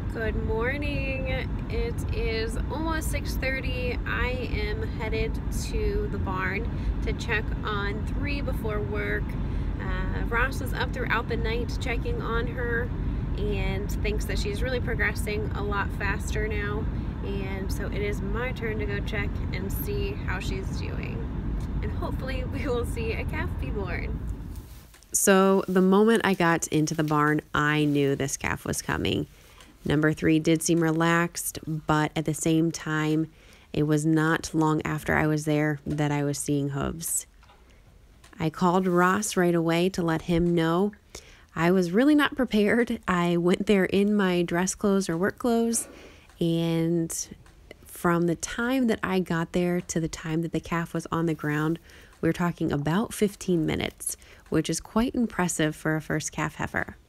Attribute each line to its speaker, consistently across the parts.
Speaker 1: Good morning. It is almost 6:30. I am headed to the barn to check on 3 before work. Ross was up throughout the night checking on her and thinks that she's really progressing a lot faster now. And so it is my turn to go check and see how she's doing. And hopefully we will see a calf be born. So the moment I got into the barn, I knew this calf was coming. Number 3 did seem relaxed, but at the same time, it was not long after I was there that I was seeing hooves. I called Ross right away to let him know. I was really not prepared. I went there in my dress clothes or work clothes, and from the time that I got there to the time that the calf was on the ground, we were talking about 15 minutes, which is quite impressive for a first calf heifer.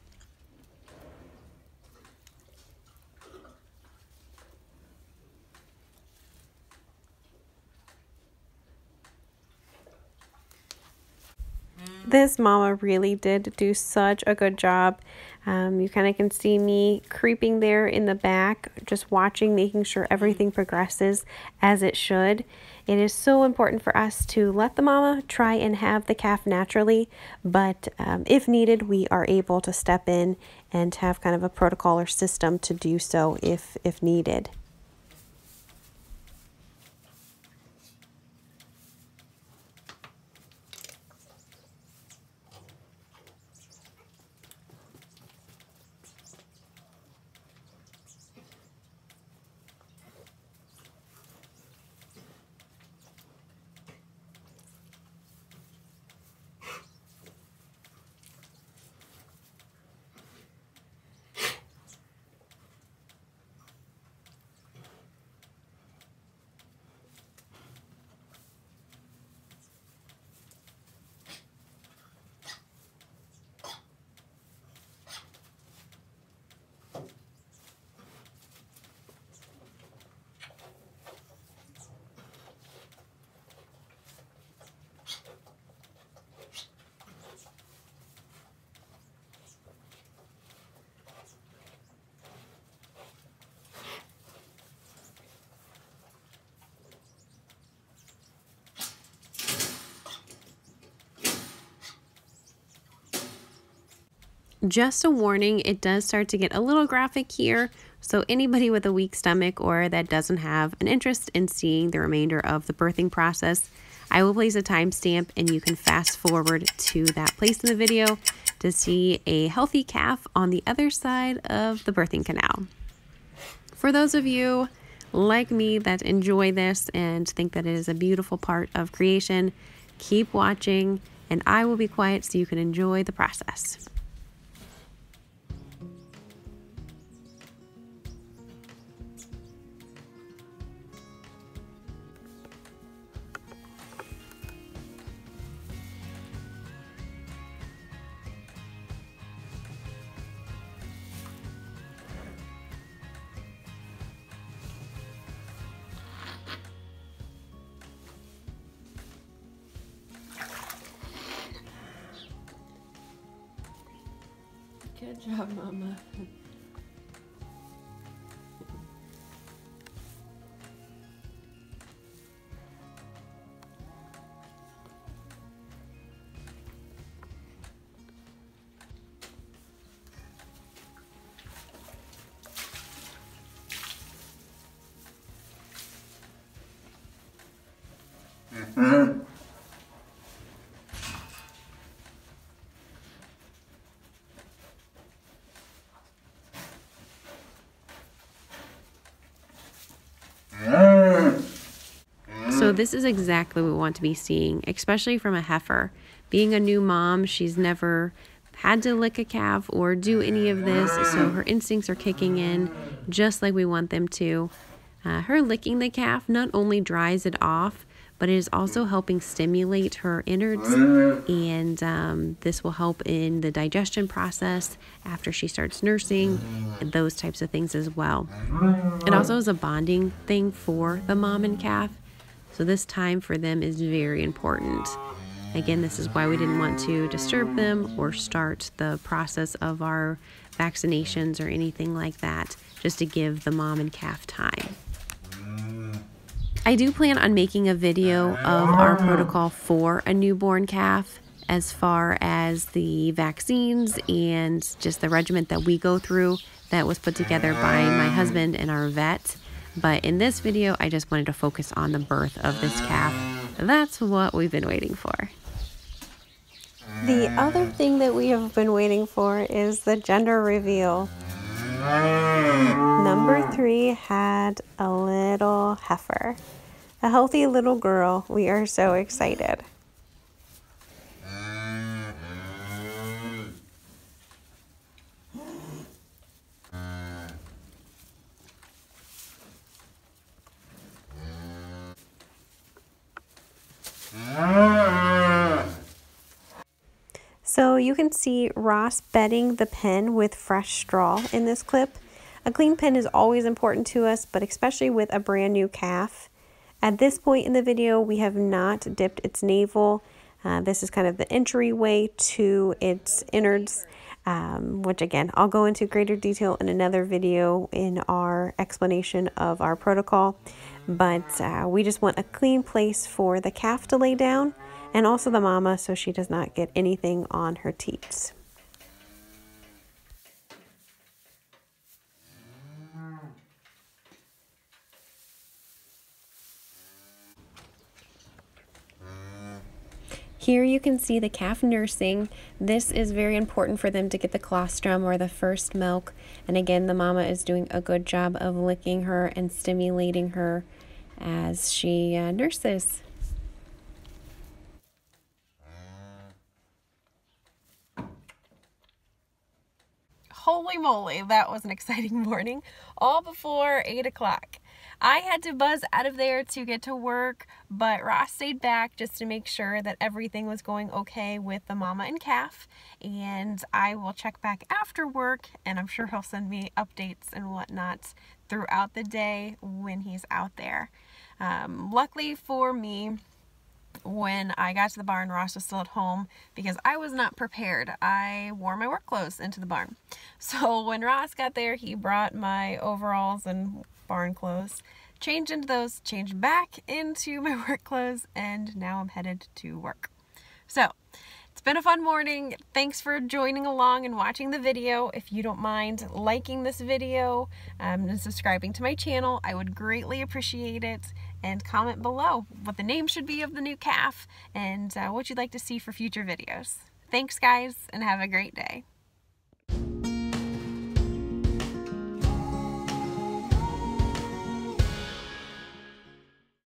Speaker 1: This mama really did do such a good job. You kind of can see me creeping there in the back, just watching, making sure everything progresses as it should. It is so important for us to let the mama try and have the calf naturally, but if needed, we are able to step in and have kind of a protocol or system to do so if needed. Just a warning, it does start to get a little graphic here, so anybody with a weak stomach or that doesn't have an interest in seeing the remainder of the birthing process, I will place a timestamp and you can fast forward to that place in the video to see a healthy calf on the other side of the birthing canal. For those of you like me that enjoy this and think that it is a beautiful part of creation, keep watching and I will be quiet so you can enjoy the process. Good job, Mama. So this is exactly what we want to be seeing, especially from a heifer. Being a new mom, she's never had to lick a calf or do any of this, so her instincts are kicking in just like we want them to. Her licking the calf not only dries it off, but it is also helping stimulate her innards, and this will help in the digestion process after she starts nursing, and those types of things as well. It also is a bonding thing for the mom and calf, so this time for them is very important. Again, this is why we didn't want to disturb them or start the process of our vaccinations or anything like that, just to give the mom and calf time. I do plan on making a video of our protocol for a newborn calf, as far as the vaccines and just the regimen that we go through that was put together by my husband and our vet. But in this video, I just wanted to focus on the birth of this calf. That's what we've been waiting for. The other thing that we have been waiting for is the gender reveal. Number 3 had a little heifer, a healthy little girl. We are so excited. So you can see Ross bedding the pen with fresh straw in this clip. A clean pen is always important to us, but especially with a brand new calf. At this point in the video, we have not dipped its navel. This is kind of the entryway to its innards, which again, I'll go into greater detail in another video in our explanation of our protocol. But we just want a clean place for the calf to lay down, and also the mama, so she does not get anything on her teats. Here you can see the calf nursing. This is very important for them to get the colostrum, or the first milk. And again, the mama is doing a good job of licking her and stimulating her as she nurses. Holy moly, that was an exciting morning, all before 8 o'clock. I had to buzz out of there to get to work, but Ross stayed back just to make sure that everything was going okay with the mama and calf, and I will check back after work, and I'm sure he'll send me updates and whatnot throughout the day when he's out there. Luckily for me, when I got to the barn, Ross was still at home because I was not prepared. I wore my work clothes into the barn. So when Ross got there, he brought my overalls and barn clothes, changed into those, changed back into my work clothes, and now I'm headed to work. So it's been a fun morning. Thanks for joining along and watching the video. If you don't mind liking this video and subscribing to my channel, I would greatly appreciate it. And comment below what the name should be of the new calf and what you'd like to see for future videos. Thanks guys, and have a great day.